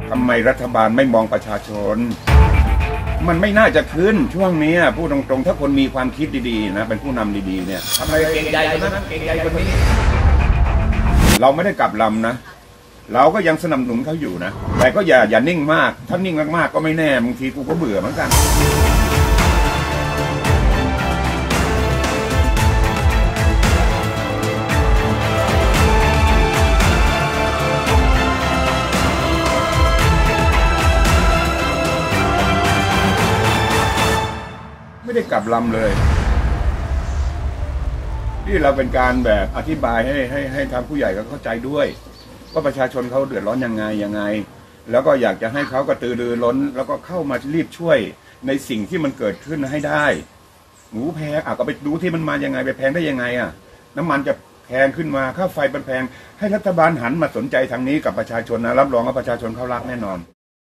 ทำไมรัฐบาลไม่มองประชาชนมันไม่น่าจะขึ้นช่วงนี้พูดตรงๆถ้าคนมีความคิดดีๆนะเป็นผู้นำดีๆเนี่ยทำอะไรเก่งใจคนนั้นเก่งใจคนนี้เราไม่ได้กลับลำนะเราก็ยังสนับสนุนเขาอยู่นะแต่ก็อย่านิ่งมากถ้านิ่งมากๆก็ไม่แน่บางทีกูก็เบื่อเหมือนกันไม่ได้กลับลำเลยที่เราเป็นการแบบอธิบายให้ทางผู้ใหญ่ก็เข้าใจด้วยว่าประชาชนเขาเดือดร้อนยังไงแล้วก็อยากจะให้เขากระตือรือร้นแล้วก็เข้ามารีบช่วยในสิ่งที่มันเกิดขึ้นให้ได้หมูแพงก็ไปดูที่มันมายังไงไปแพงได้ยังไงน้ำมันจะแพงขึ้นมาค่าไฟมันแพงให้รัฐบาลหันมาสนใจทางนี้กับประชาชนนะรับรองว่าประชาชนเขารักแน่นอน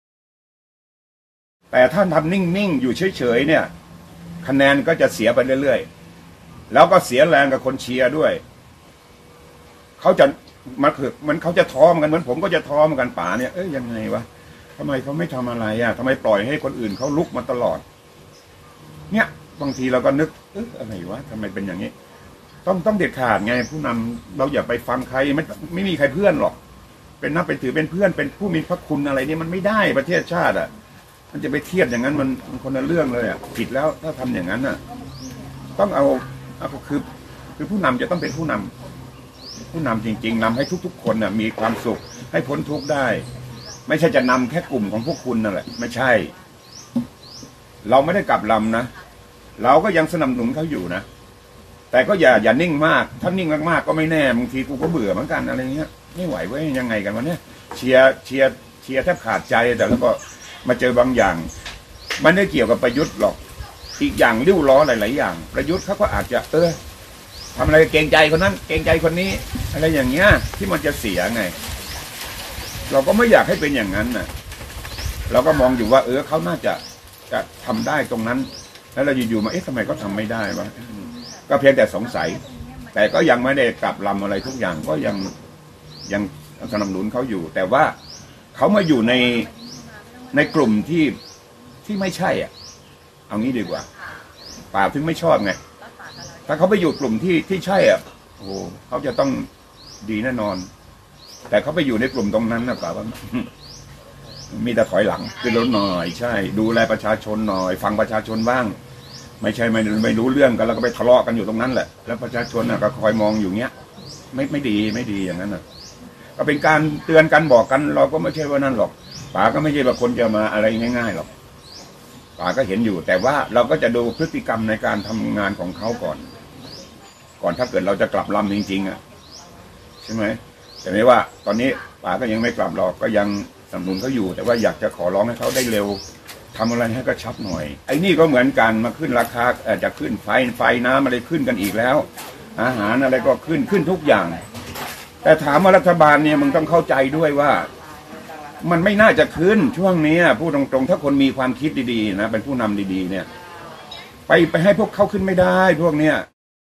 แต่ถ้าทำนิ่งๆอยู่เฉยๆเนี่ยคะแนนก็จะเสียไปเรื่อยๆแล้วก็เสียแรงกับคนเชียร์ด้วยเขาจะมันเขาจะท้อกันเหมือนผมก็จะท้อเหมือนกันป๋าเนี่ยยังไงวะทำไมเขาไม่ทำอะไรทำไมปล่อยให้คนอื่นเขาลุกมาตลอดเนี่ยบางทีเราก็นึกอะไรวะทำไมเป็นอย่างนี้ต้องเด็ดขาดไงผู้นำเราอย่าไปฟังใครไม่มีใครเพื่อนหรอกเป็นนับเป็นถือเป็นเพื่อนเป็นผู้มีพระคุณอะไรนี่มันไม่ได้ประเทศชาติมันจะไปเทียบอย่างนั้นมันคนละเรื่องเลยผิดแล้วถ้าทำอย่างนั้นต้องเอาคือผู้นำจะต้องเป็นผู้นำจริงๆนำให้ทุกๆคนมีความสุขให้พ้นทุกข์ได้ไม่ใช่จะนำแค่กลุ่มของพวกคุณนั่นแหละไม่ใช่เราไม่ได้กลับลำนะเราก็ยังสนับสนุนเขาอยู่นะแต่ก็อย่านิ่งมากถ้านิ่งมากๆก็ไม่แน่บางทีกูก็เบื่อเหมือนกันอะไรเงี้ยไม่ไหวเว้ยยังไงกันวะเนี่ยเชียร์แทบขาดใจแต่แล้วก็มาเจอบางอย่างมันไม่ได้เกี่ยวกับประยุทธ์หรอกอีกอย่างริ้วล้อหลายๆอย่างประยุทธ์เขาก็อาจจะทำอะไรเกรงใจคนนั้นเกรงใจคนนี้อะไรอย่างเงี้ยที่มันจะเสียไงเราก็ไม่อยากให้เป็นอย่างนั้นเราก็มองอยู่ว่าเขาน่าจะทำได้ตรงนั้นแล้วเราอยู่ๆมาทำไมเขาทาไม่ได้วะก็เพียงแต่สงสัยแต่ก็ยังไม่ได้กลับลำอะไรทุกอย่างก็ยังสนับสนุนเขาอยู่แต่ว่าเขามาอยู่ในกลุ่มที่ไม่ใช่เอางี้ดีกว่าป่าถึงไม่ชอบไงถ้าเขาไปอยู่กลุ่มที่ใช่โอ้เขาจะต้องดีแน่นอนแต่เขาไปอยู่ในกลุ่มตรงนั้นป่าว่ามีแต่ถอยหลังขึ้นรถหน่อยใช่ดูแลประชาชนหน่อยฟังประชาชนบ้างไม่ใช่ไม่รู้เรื่องกันแล้วก็ไปทะเลาะกันอยู่ตรงนั้นแหละแล้วประชาชนก็คอยมองอยู่เงี้ยไม่ดีอย่างนั้นก็เป็นการเตือนกันบอกกันเราก็ไม่ใช่ว่านั่นหรอกป๋าก็ไม่ใช่ว่าคนจะมาอะไรง่ายๆหรอกป๋าก็เห็นอยู่แต่ว่าเราก็จะดูพฤติกรรมในการทำงานของเขาก่อนถ้าเกิดเราจะกลับลำจริงๆใช่ไหมแต่ไม่ว่าตอนนี้ป๋าก็ยังไม่กลับหรอกก็ยังสนับสนุนเขาอยู่แต่ว่าอยากจะขอร้องให้เขาได้เร็วทำอะไรให้กระชับหน่อยไอ้นี่ก็เหมือนกันมาขึ้นราคาจะขึ้นไฟน้ำอะไรขึ้นกันอีกแล้วอาหารอะไรก็ขึ้นทุกอย่างแต่ถามว่ารัฐบาลเนี่ยมึงต้องเข้าใจด้วยว่ามันไม่น่าจะขึ้นช่วงนี้พูดตรงๆถ้าคนมีความคิดดีๆนะเป็นผู้นำดีๆเนี่ยไปให้พวกเขาขึ้นไม่ได้พวกเนี้ย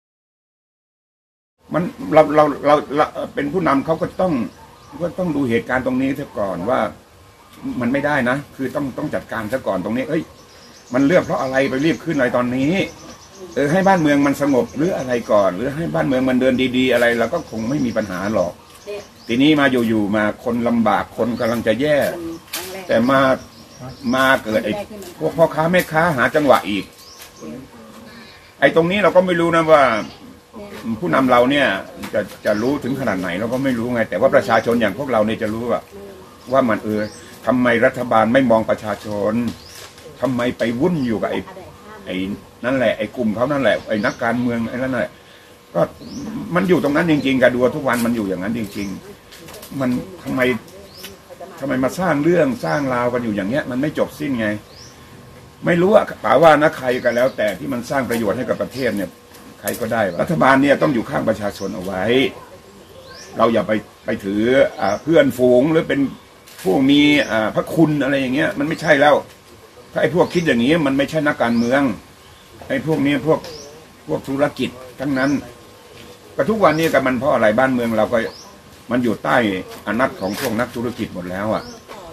มันเราเป็นผู้นำเขาก็ต้องดูเหตุการณ์ตรงนี้ซะก่อนว่ามันไม่ได้นะคือต้องจัดการซะก่อนตรงนี้มันเรื่องเพราะอะไรไปรีบขึ้นอะไรตอนนี้ให้บ้านเมืองมันสงบหรืออะไรก่อนหรือให้บ้านเมืองมันเดินดีๆอะไรเราก็คงไม่มีปัญหาหรอกทีนี้มาอยู่มาคนลำบากคนกำลังจะแย่แต่มาเกิดพวกพ่อค้าแม่ค้าหาจังหวะอีกตรงนี้เราก็ไม่รู้นะว่าผู้นำเราเนี่ยจะรู้ถึงขนาดไหนเราก็ไม่รู้ไงแต่ว่าประชาชนอย่างพวกเราเนี่ยจะรู้ว่ามันทำไมรัฐบาลไม่มองประชาชนทำไมไปวุ่นอยู่กับไอ้นั่นแหละไอ้กลุ่มเขานั่นแหละไอ้นักการเมืองไอ้นั่นแหละก็มันอยู่ตรงนั้นจริงๆกันดูทุกวันมันอยู่อย่างนั้นจริงๆมันทำไมมาสร้างเรื่องสร้างราวกันอยู่อย่างเงี้ยมันไม่จบสิ้นไงไม่รู้ป่าว่านะใครก็แล้วแต่ที่มันสร้างประโยชน์ให้กับประเทศเนี่ยใครก็ได้รัฐบาลเนี่ยต้องอยู่ข้างประชาชนเอาไว้เราอย่าไปถือเพื่อนฝูงหรือเป็นผู้มีพระคุณอะไรอย่างเงี้ยมันไม่ใช่แล้วถ้าไอ้พวกคิดอย่างนี้มันไม่ใช่นักการเมืองไอ้พวกนี้พวกธุรกิจทั้งนั้นก็ทุกวันนี้กับมันเพราะอะไรบ้านเมืองเราก็มันอยู่ใต้อำนาจของพวกนักธุรกิจหมดแล้ว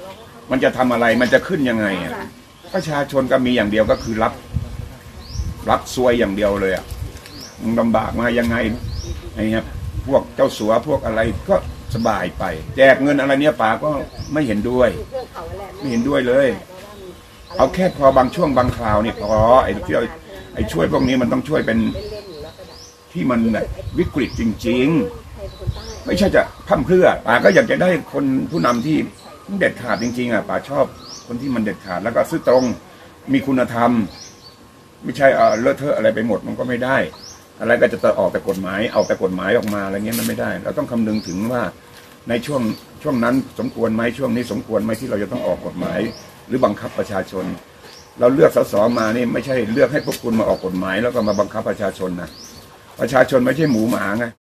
มันจะทำอะไรมันจะขึ้นยังไงอ่ะประชาชนก็มีอย่างเดียวก็คือรับซวยอย่างเดียวเลยอ่ะมึงลำบากมายังไงไอ้ครับพวกเจ้าสัวพวกอะไรก็สบายไปแจกเงินอะไรเนี่ยป๋าก็ไม่เห็นด้วยไม่เห็นด้วยเลยเอาแค่พอบางช่วงบางคราวนี่พอไอ้ที่ไอ้ช่วยพวกนี้มันต้องช่วยเป็นที่มันแบบวิกฤตจริงๆไม่ใช่จะพร่ำเพรื่อป๋าก็อยากจะได้คนผู้นำที่เด็ดขาดจริงๆอ่ะป๋าชอบคนที่มันเด็ดขาดแล้วก็ซื่อตรงมีคุณธรรมไม่ใช่เลอะเทอะอะไรไปหมดมันก็ไม่ได้อะไรก็จะออกแต่กฎหมายเอาแต่กฎหมายออกมาอะไรเงี้ยมันไม่ได้เราต้องคำนึงถึงว่าในช่วงนั้นสมควรไหมช่วงนี้สมควรไหมที่เราจะต้องออกกฎหมายหรือบังคับประชาชนเราเลือกส.ส.มานี่ไม่ใช่เลือกให้พวกคุณมาออกกฎหมายแล้วก็มาบังคับประชาชนนะประชาชนไม่ใช่หมูหมาไง